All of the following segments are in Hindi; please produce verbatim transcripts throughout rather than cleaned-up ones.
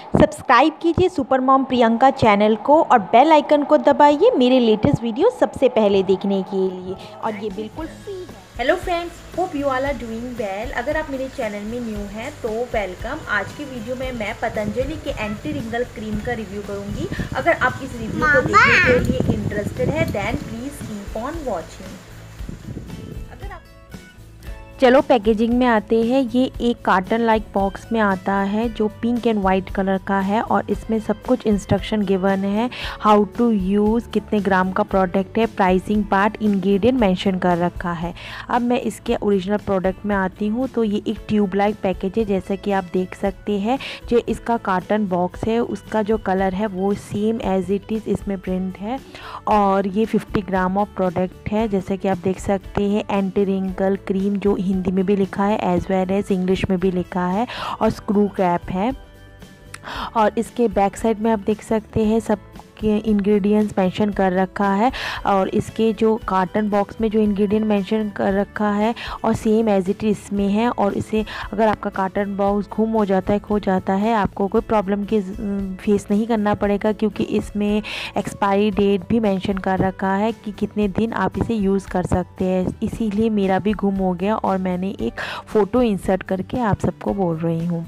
सब्सक्राइब कीजिए सुपर मॉम प्रियंका चैनल को और बेल आइकन को दबाइए मेरे लेटेस्ट वीडियो सबसे पहले देखने के लिए। और ये बिल्कुल फ्री है। Hello friends, hope you all are doing well. अगर आप मेरे चैनल में न्यू हैं तो वेलकम। आज की वीडियो में मैं पतंजलि के एंटी रिंकल क्रीम का रिव्यू करूंगी। अगर आप इस रिव्यू को देखने के लिए इंटरेस्टेड है then please keep on watching. चलो पैकेजिंग में आते हैं। ये एक कार्टन लाइक बॉक्स में आता है जो पिंक एंड वाइट कलर का है और इसमें सब कुछ इंस्ट्रक्शन गिवन है, हाउ टू यूज़, कितने ग्राम का प्रोडक्ट है, प्राइसिंग पार्ट, इंग्रेडिएंट मेंशन कर रखा है। अब मैं इसके ओरिजिनल प्रोडक्ट में आती हूँ तो ये एक ट्यूब लाइक पैकेज है जैसा कि आप देख सकते हैं। जो इसका कार्टन बॉक्स है उसका जो कलर है वो सेम एज इट इज़ इसमें प्रिंट है और ये फिफ्टी ग्राम ऑफ प्रोडक्ट है जैसे कि आप देख सकते हैं। एंटी रिंकल क्रीम जो हिंदी में भी लिखा है एज वेल एज इंग्लिश में भी लिखा है और स्क्रू कैप है। और इसके बैक साइड में आप देख सकते हैं सब के इंग्रेडिएंट्स मेंशन कर रखा है और इसके जो कार्टन बॉक्स में जो इंग्रेडिएंट मेंशन कर रखा है और सेम एज इट इसमें है। और इसे अगर आपका कार्टन बॉक्स गुम हो जाता है, खो जाता है, आपको कोई प्रॉब्लम की फेस नहीं करना पड़ेगा क्योंकि इसमें एक्सपायरी डेट भी मेंशन कर रखा है कि कितने दिन आप इसे यूज़ कर सकते हैं। इसीलिए मेरा भी गुम हो गया और मैंने एक फ़ोटो इंसर्ट करके आप सबको बोल रही हूँ।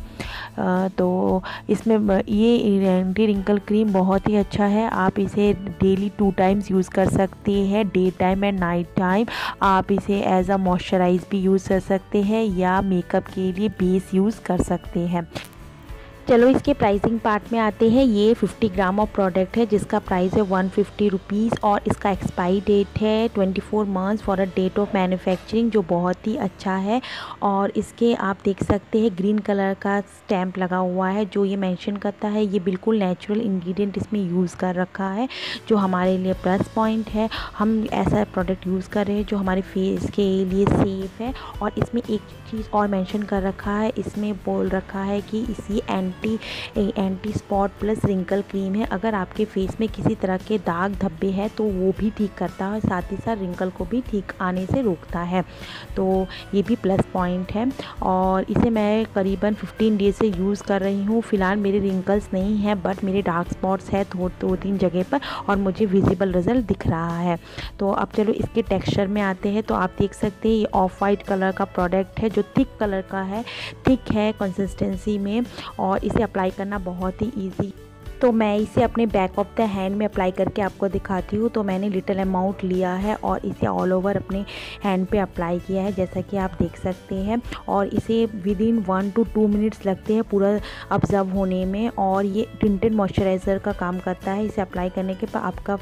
तो इसमें ये एंटी रिंकल क्रीम बहुत ही अच्छा है। आप इसे डेली टू टाइम्स यूज़ कर सकते हैं, day time and night time. आप इसे एज अ मॉइस्चराइज भी यूज़ कर सकते हैं या मेकअप के लिए बेस यूज़ कर सकते हैं। चलो इसके प्राइसिंग पार्ट में आते हैं। ये फिफ्टी ग्राम ऑफ प्रोडक्ट है जिसका प्राइस है वन फिफ्टी रुपीज़ और इसका एक्सपायरी डेट है twenty four months for a date of manufacturing जो बहुत ही अच्छा है। और इसके आप देख सकते हैं ग्रीन कलर का स्टैम्प लगा हुआ है जो ये मेंशन करता है ये बिल्कुल नेचुरल इंग्रेडिएंट इसमें यूज़ कर रखा है जो हमारे लिए प्लस पॉइंट है। हम ऐसा प्रोडक्ट यूज़ कर रहे हैं जो हमारे फेस के लिए सेफ़ है। और इसमें एक चीज़ और मेंशन कर रखा है, इसमें बोल रखा है कि इसी anti anti spot plus wrinkle cream है। अगर आपके फेस में किसी तरह के दाग धब्बे हैं तो वो भी ठीक करता है, साथ ही साथ रिंकल को भी ठीक आने से रोकता है, तो ये भी प्लस पॉइंट है। और इसे मैं करीबन फिफ्टीन डेज से यूज़ कर रही हूँ। फ़िलहाल मेरे रिंकल्स नहीं हैं बट मेरे डार्क स्पॉट्स है दो दो तीन जगह पर और मुझे विजिबल रिजल्ट दिख रहा है। तो अब चलो इसके टेक्सचर में आते हैं। तो आप देख सकते हैं ये ऑफ वाइट कलर का प्रोडक्ट है जो थिक कलर का है, थिक है कंसिस्टेंसी में और इसे अप्लाई करना बहुत ही इजी। तो मैं इसे अपने बैक ऑफ द हैंड में अप्लाई करके आपको दिखाती हूँ। तो मैंने लिटिल अमाउंट लिया है और इसे ऑल ओवर अपने हैंड पे अप्लाई किया है जैसा कि आप देख सकते हैं। और इसे within one two two minutes लगते हैं पूरा ऑब्जर्व होने में और ये टिंटेड मॉइस्चराइज़र का काम करता है। इसे अप्लाई करने के बाद आपका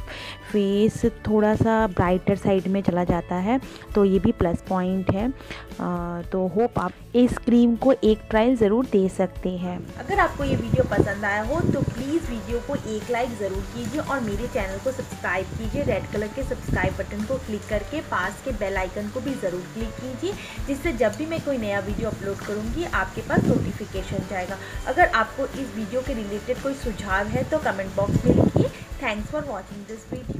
फेस थोड़ा सा ब्राइटर साइड में चला जाता है, तो ये भी प्लस पॉइंट है। आ, तो होप आप इस क्रीम को एक ट्रायल ज़रूर दे सकते हैं। अगर आपको ये वीडियो पसंद आया हो तो प्लीज़ वीडियो को एक लाइक ज़रूर कीजिए और मेरे चैनल को सब्सक्राइब कीजिए। रेड कलर के सब्सक्राइब बटन को क्लिक करके पास के बेल आइकन को भी ज़रूर क्लिक कीजिए जिससे जब भी मैं कोई नया वीडियो अपलोड करूँगी आपके पास नोटिफिकेशन जाएगा। अगर आपको इस वीडियो के रिलेटेड कोई सुझाव है तो कमेंट बॉक्स में लिखिए। Thanks for watching this video.